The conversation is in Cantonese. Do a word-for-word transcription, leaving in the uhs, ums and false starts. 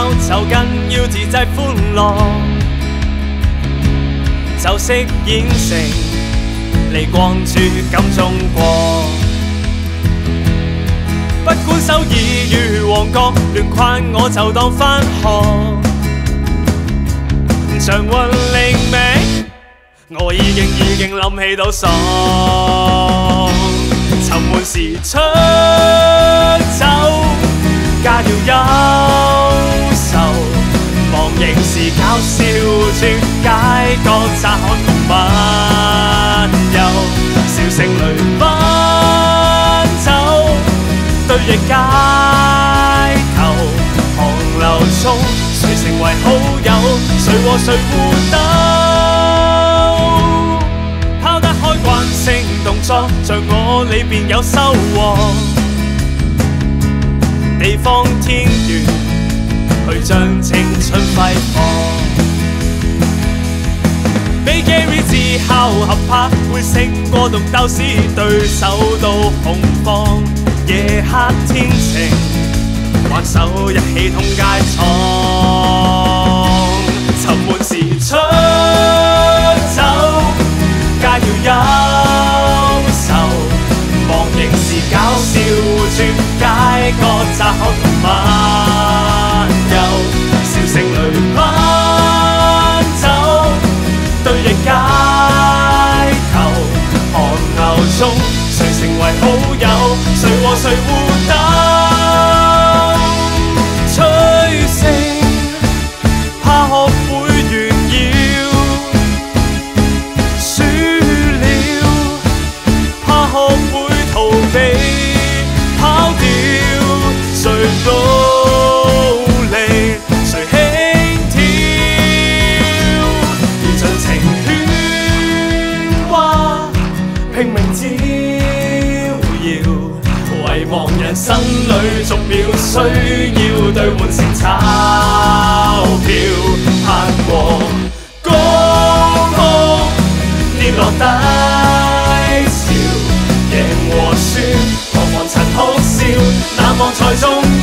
憂就緊要自製歡樂，就飾演成離光珠金鐘過。不管首爾與旺角亂困，我就當返學。祥雲靈明，我已經已經諗起到爽。沉悶時出走，家要憂愁；忘形時搞笑，絕街角窄巷同漫遊，小城裏奔走，對弈街頭，寒流中誰成為好友，誰和誰互鬥，拋得開慣性動作，像我裏便有收穫。地方天遠，去將青春揮霍。比 Gary 之後合拍，會勝過獨鬥士，對手都恐慌。夜黑天晴，挽手一起通街闖。沉悶時出走，街要憂愁；忘形時搞笑，絕街角窄巷同漫遊，小城裏奔走，對弈街頭，寒流中誰成為好友，誰和誰互鬥，吹聲怕學會炫耀，輸了怕學會逃避，跑掉誰努力誰輕佻，盡情喧嘩拼命招搖，遺忘人生裏逐秒需要兌換成鈔票，盼過高空跌落低潮，贏和輸何妨曾哭笑，難忘才重